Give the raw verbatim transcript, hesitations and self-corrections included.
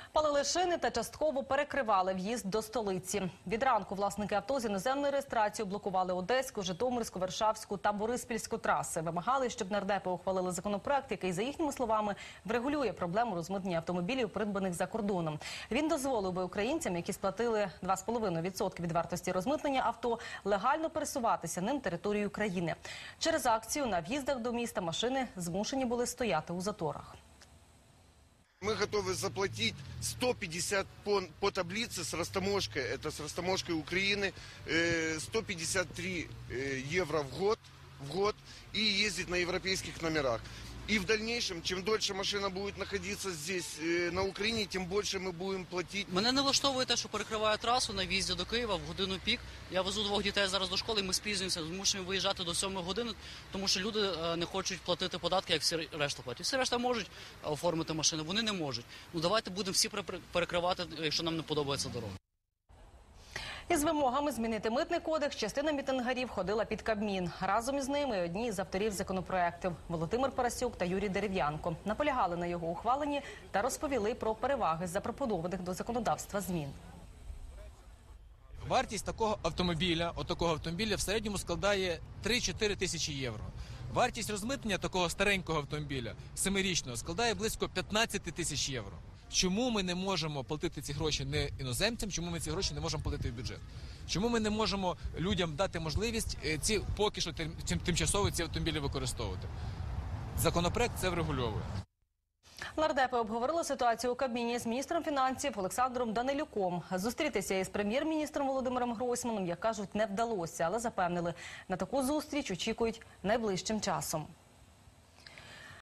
Палили шини та частково перекривали в'їзд до столиці. Від ранку власники авто з іноземною реєстрацією блокували Одеську, Житомирську, Варшавську та Бориспільську траси. Вимагали, щоб нардепи ухвалили законопроект, який, за їхніми словами, врегулює проблему розмитнення автомобілів, придбаних за кордоном. Він дозволив би українцям, які сплатили два з половиною відсотки від вартості розмитнення авто, легально пересуватися ним територією країни. Через акцію на в'їздах до міста машини змушені були стояти у заторах. Мы готовы заплатить сто пятьдесят по, по таблице с растаможкой, это с растаможкой Украины, э, сто пятьдесят три евро в год, в год и ездить на европейских номерах. И в дальнейшем, чем дольше машина будет находиться здесь, э, на Украине, тем больше мы будем платить. Мене не влаштовує те, що перекриває трасу на в'їзді до Києва в годину пік. Я везу двох дітей зараз до школи, і ми спізнюємося, змушуємо виїжджати до сьомої години, тому що люди не хочуть платити податки, як всі решта платять. Всі решта можуть оформити машини, вони не можуть. Ну давайте будемо всі перекривати, якщо нам не подобається дорога. Із вимогами змінити митний кодекс частина мітингарів ходила під Кабмін. Разом із ними одні з авторів законопроектів – Володимир Парасюк та Юрій Дерев'янко. Наполягали на його ухваленні та розповіли про переваги запропонованих до законодавства змін. Вартість такого автомобіля, отакого автомобіля в середньому складає три-чотири тисячі євро. Вартість розмитнення такого старенького автомобіля, семирічного, складає близько п'ятнадцять тисяч євро. Чому ми не можемо платити ці гроші не іноземцям, чому ми ці гроші не можемо платити в бюджет? Чому ми не можемо людям дати можливість ці поки що тим, тимчасово ці автомобілі використовувати? Законопроект це врегульовує. Нардепи обговорили ситуацію у Кабміні з міністром фінансів Олександром Данилюком. Зустрітися із прем'єр-міністром Володимиром Гройсманом, як кажуть, не вдалося, але запевнили, на таку зустріч очікують найближчим часом.